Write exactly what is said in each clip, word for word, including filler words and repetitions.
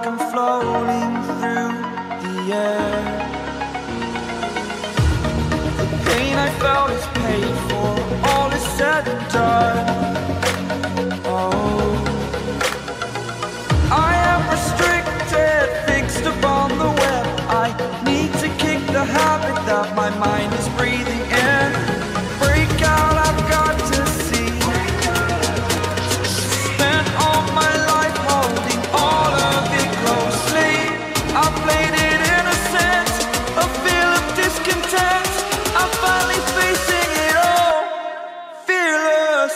and floating through the air. The pain I felt is paid for, all is said and done. Oh, I am restricted, fixed upon the web. I need to kick the habit that my mind is breathing in. Break out, I've got to see. Spent all my life holding all of it closely. I played it innocent, a feel of discontent. I'm finally facing it all, fearless.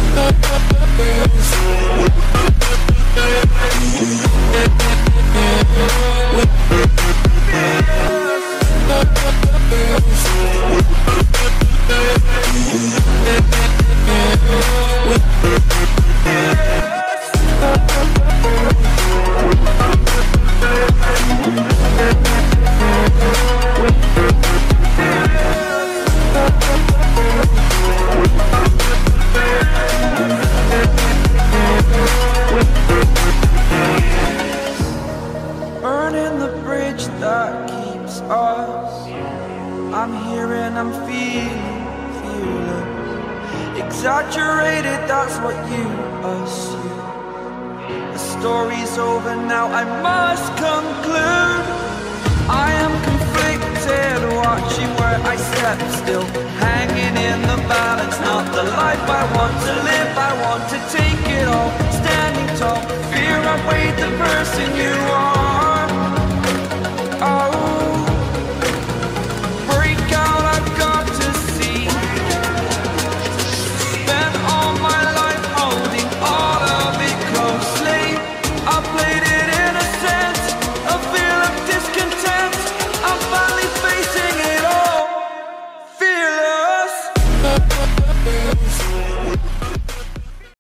Burning the bridge that keeps us. I'm here and I'm feeling, feeling exaggerated, that's what you assume. The story's over now, I must conclude. I am conflicted, watching where I step still, hanging in the balance. Not the life I want to live, I want to take it all. Standing tall, fear I weighed the person you are.